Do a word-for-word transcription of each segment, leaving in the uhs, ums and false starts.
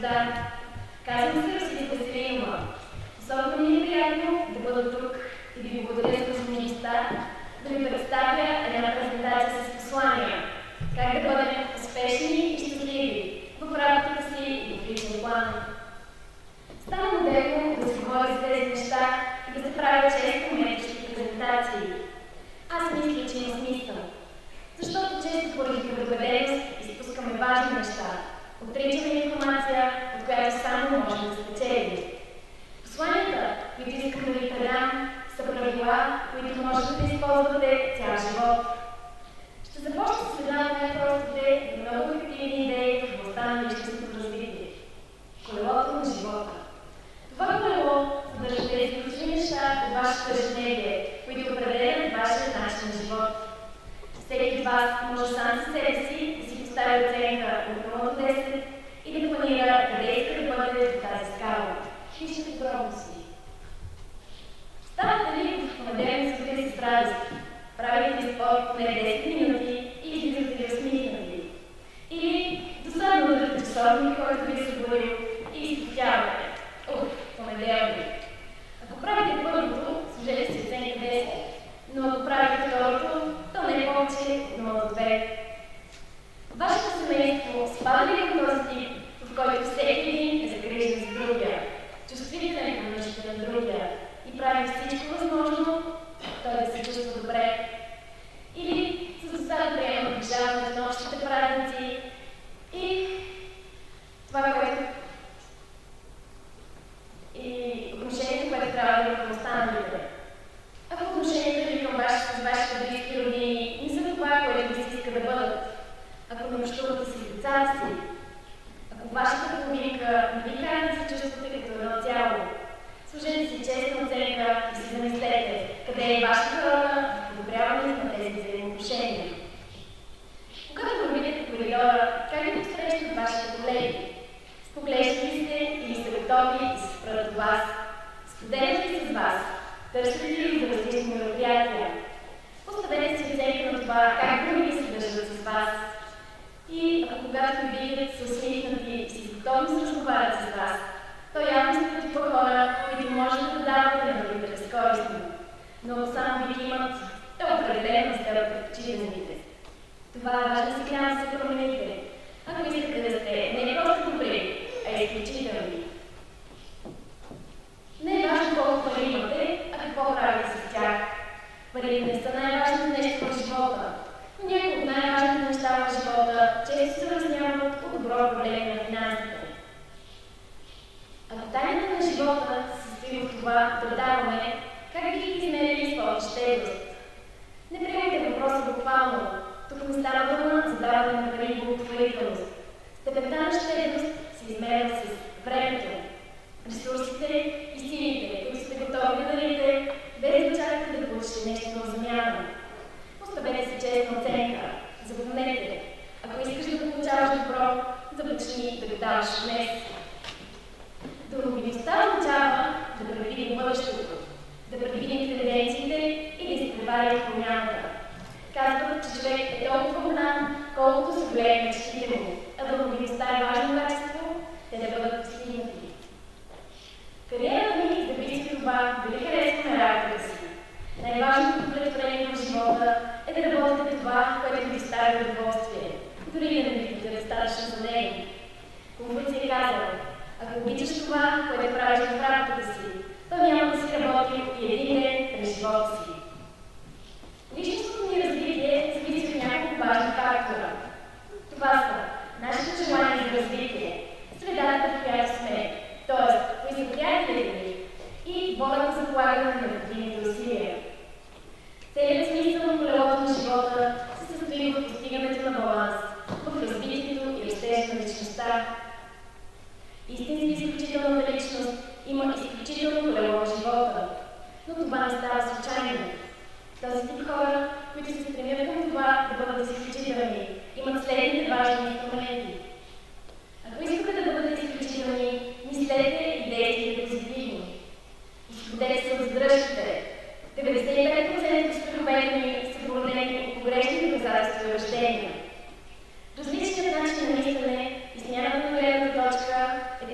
света. Казвам се Росица Веселинова. Особено ми е приятно да бъда тук и да ви благодаря за възможността да ви представя една презентация с послания. Как да бъдем успешни и щастливи в работата си и в личен план. Става модерно да се говори за тези неща и да се правят често метащи презентации. Аз мисля, че има смисъл. Защото често поради предубеденост изпускаме важни неща. Отричаме информация, от която само можем да спечелим. Посланията, които искам да ви предам, са правила, които можете да използвате цял живот. Ще започна с една от най-простите и много ефективни идеи в областта на личностното развитие. Колелото на живота. Това колело съдържа тези ключови неща от вашето ежедневие, които определят вашия начин на живот. Всеки от вас може сам за себе си да си постави оценка от нула до десет и да планира къде иска да бъде в тази скала. Вижте подробности. Ставате ли в понеделник сутрин с радост? Правите ли спорт поне десет минути и излизате ли усмихнати? Или досадно удряте часовник, който ви се събудил и изпотявате? Ух, понеделник! Ако правите първото, служете си оценка десет, но ако правите второто, то не е повече от нула до две. Вашето семейство спада ли към този тип, в който всеки един е загрижен за другия, чувствителен към нуждите на другия и прави всичко възможно той да се чувства добре? Или с досада приема отличаването на общите празници и това, което и отношението, което трябва да има към останалите? Ако отношението ви към вашите, вашите близки родини не са това, което ви се иска да бъдат, ако не общувате с децата си, ако вашата половинка не ви кара да се чувствате като едно цяло, служете си честна оценка и си замислете къде е вашата роля в подобряването на тези взаимоотношения. Когато вървите по коридора, как ви посрещат вашите колеги? Споглеждат ли сте или са готови да се спрат от вас? Споделят ли с вас? Търсите ли за различни мероприятия? Поставете си оценка на това как други се държат с вас. И ако когато ви видят са усмихнати и си готови да се разговарят с вас, то явно сте типа хора, които можете да давате на другите безкористно. Но ако само ви имат, то определено сте предпочитаните. Това е важен сигнал да се промените. Ако искате да сте не просто добри, а изключителни. Не е важно колко пари имате, а какво правите с тях. Парите не са най-важното нещо в живота, но някои от най-важните неща в живота често се разняват от добро управление на финансите. Ако тайната на живота се състои в това да даваме, как бихте измерили своята щедрост? Не приемайте въпроса буквално. Тук не става дума за даване на пари и благотворителност. Степента на щедрост се измерва с времето, ресурсите и силите, които сте готови да дадете, без да чакате да получите нещо в замяна. Поставете си честна оценка. Запомнете, ако искаш да получаваш добро, започни да го даваш днес. Дълговидността означава да предвидим бъдещето, да предвидим тенденциите и да изпреварим промяната. Казват, че човек е толкова голям, колкото са големи мечтите му, а дълговидността е важно качество, те да бъдат постигнати. Кариерата ни зависи от това дали харесваме работата си. Най-важното удовлетворение в живота е да работите това, което ви доставя удоволствие, дори да не видите достатъчно за него. Конфуций е казал: ако обичаш това, което правиш в работата си, то няма да си работи и един ден през живота си. Личностното ни развитие зависи от няколко важни фактора. Това са нашето желание за развитие, средата, в която сме, т.е. кои са приятелите ни, и волята за полагане на необходимите усилия. Целият смисъл на колелото на живота се състои в постигането на баланс, в развитието и растежа на личността. Истински изключителната личност има изключително колело в живота, но това не става случайно. Този тип хора, които се стремят към това да бъдат изключителни, имат следните важни инструменти. Ако искате да бъдете изключителни, мислете и действайте позитивно. Изходете се от задръжките. деветдесет и пет процента от успеховете ни са породени от погрешни доказателства и убеждения. Различният начин на мислене и смяната на гледната точка е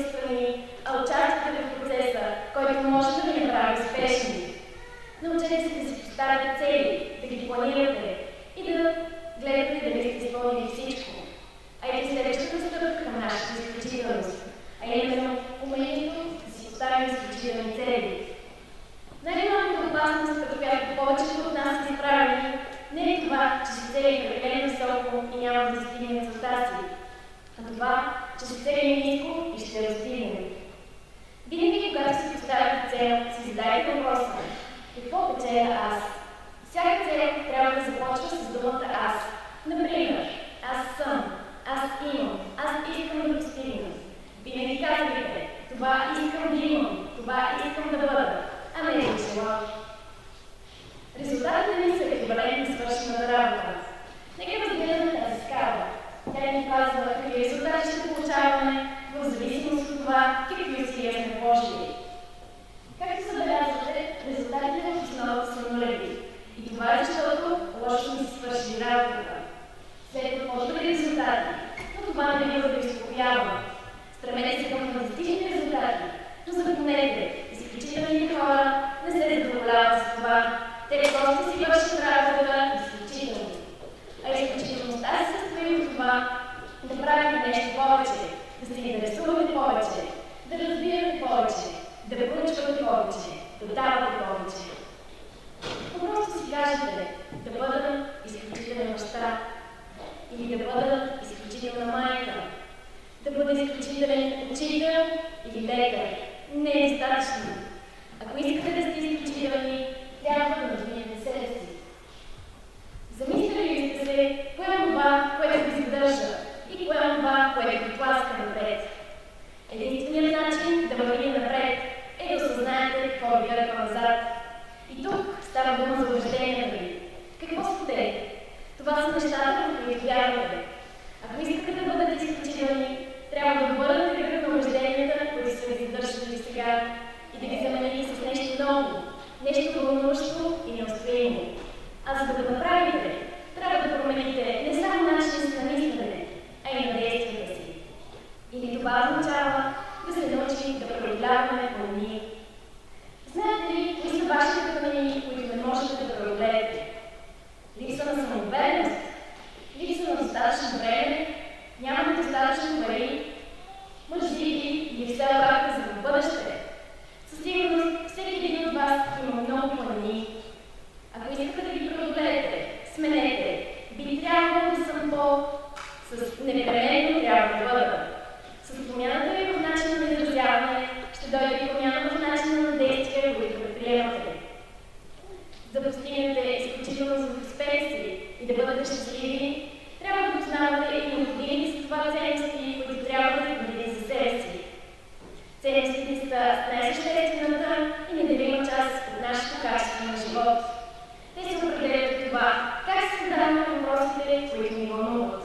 присъствани, а участвате в процеса, който може да ви направи успешни. Научете се да си поставяте цели, да ги планирате и да гледате дали сте изпълнили всичко. А и следващата стъпка към нашата изключителност, а именно умението да си поставим изключителни цели. Най-голямата опасност, като която повечето от нас са изправени, не е това, че си цели прекалено високо и няма да достигнем целта си, а това, че си цели ниско и ще я достигнем. Винаги, когато си поставяте цел, си задайте въпроса: какво печеля аз? Всяка цел трябва да започва с думата аз. Например, аз съм, аз имам, аз искам да постигна. Винаги казвайте: това искам да имам, това искам да бъда, а не да желая. Резултатите ни са еквивалентни свършената работа. Нека разгледаме тази скала. Тя ни казва какви резултати ще получаваме в зависимост от това какви усилия сме вложили. Както забелязвате, резултатите в основата са нулеви. И това е защото лошо сме си свършили работата. След по-добри резултати, но това не бива да ви успокоява. Стремете се към фантастични резултати, но запомнете, изключителните хора не се задоволяват с това. Те просто си вършат работата изключително. А изключителността се състои в това да правите нещо повече, да се интересувате повече, да разбирате повече, да проучвате повече, да давате повече. Просто си кажете: да бъда изключителен баща, или да бъда изключителна майка, да бъда изключителен учител или лекар. Не е достатъчно. Ако искате да сте изключителни, трябва да надвинете себе си. Замислили ли сте се кое е това, което ви задържа, и кое е това, което ви тласка напред? Единственият начин да вървим напред е да осъзнаете какво ви върва назад. И тук става дума за убежденията ви. Какво сте те? Това са нещата, в които вярвате. Ако искате да бъдете изключителни, трябва да бъдете кръг на убежденията, които са ви задържали сега, и да ги замените с нещо ново, нещо вълнуващо и неустоимо. А за да го направите, трябва да промените не само начина си на мислене, а и на действията си. И това означава да се научим да преодоляваме планини. Знаете ли кои са вашите планини, които не можете да преодолеете? Липса на самоувереност, липса на достатъчно време, нямате достатъчно пари, мъжливи или все обратно за бъдеще. Със сигурност всеки един от вас има много планини. Ако искате да ги преодолеете, сменете. Би трябвало да съм по... с непременно трябва да бъда. С промяната ви в начина на изразяване ще дойде и промяна в начина на действие, които предприемате. За да постигнете изключително в успеха си и да бъдете щастливи, трябва да познавате и необходими с това ценности, които трябва да изградите за себе си. Ценностите са най-съществената и неделима част от нашето качество на живот. Те се определят от това как се задаваме въпросите, които ни вълнуват.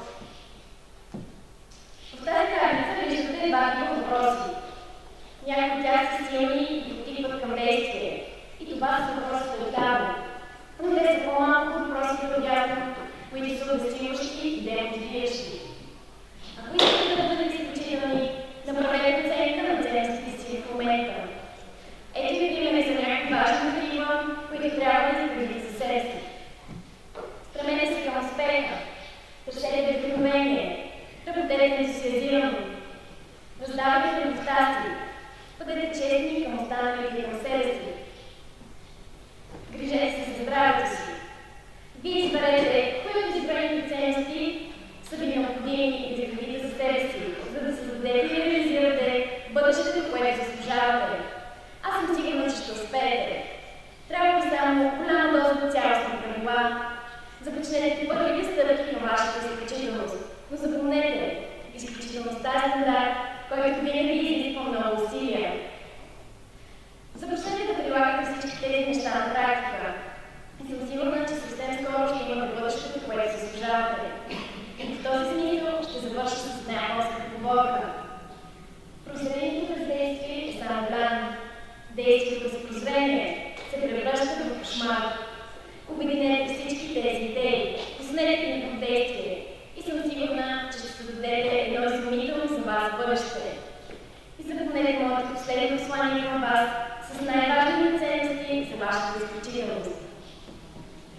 В тази таблица виждате два типа въпроси. Някои от тях са силни и потикват към действие. И това са въпросите отляво. Но те са по-малко въпросите отдясно, които са обезсилващи и демотивиращи. Ако искате да бъдете изключителни, направете оценка на ценностите си в момента. Ето ви примери за някакви важни такива, които трябва да изградите за себе си. Стремете се към успеха, търсете вдъхновение, работете ентусиазирано, раздавайте любовта си, бъдете честни към останалите и към себе си. Грижете се за здравето си. Вие изберете кои от избраните ценности са ви необходими и да изградите за себе си, за да създадете и реализирате бъдещето, което заслужавате. Аз съм сигурна, че ще успеете. Трябва ви само голяма доза цялостни правила. Започнете първите стъпки към вашата изключителност. Но запомнете, изключителността е стандарт, който винаги изисква много усилия. Започнете да прилагате всички тези неща на практика. И съм сигурна, че съвсем скоро ще имате бъдещето, което заслужавате. И в този смисъл ще завърша с най-простата поговорка. Прозрението без действие е само план. Действието с прозрение се превръща в кошмар. Обединете всички тези идеи, пуснете ги в действие и съм сигурна, че ще създадете едно изумително за вас бъдеще. И за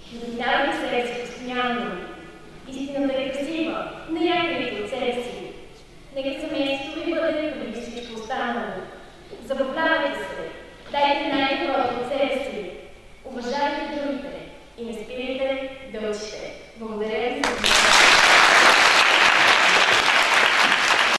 Не заминавайте себе си постоянно. Истината е красива, не я кривите от себе си. Нека семейството ви бъде преди всичко останало. Забавлявайте се, дайте